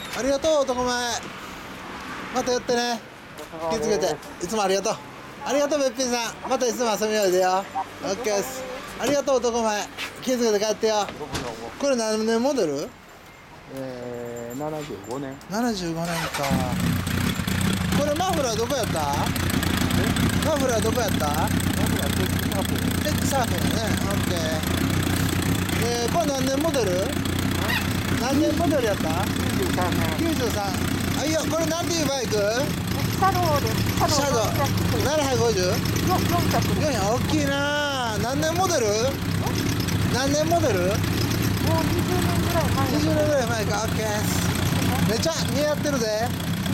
ありがとう男前。また寄ってね。気をつけて。いつもありがとう。ありがとうべっぴんさん。またいつも遊びおいでよ。オッケーです。ありがとう男前。気をつけて帰ってよ。これ何年モデル ？75年。 75年か。これマフラーどこやった？マフラーどこやった？ マフラーテックサーフィンね。オッケー。これ何年モデル？何年モデルやった？ 93年。 93。あ、いや、これなんていうバイク？ シャドウです。 シャドウ。750？ 400です。 大きいなぁ。何年モデル？何年モデル？ もう20年ぐらい前。 20年ぐらい前か。オッケー。めっちゃ似合ってるぜ。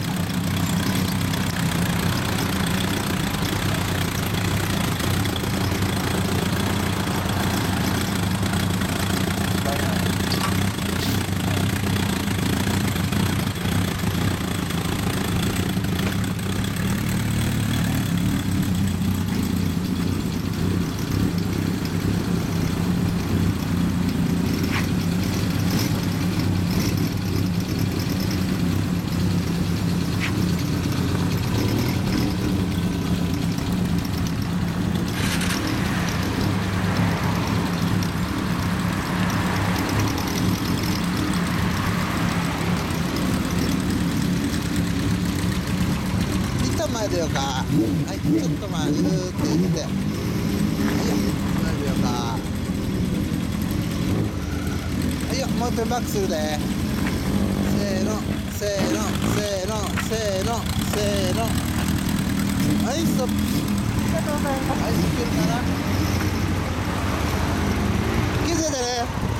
前出ようか。はい、ちょっとまあぐーって行って。はいよ、前出ようか。はいよ、もう一遍バックするで。せーの、せーの、せーの、せーの、せーの。はい、ストップ。 ありがとうございます。 はい、いけるかな。気づいてね。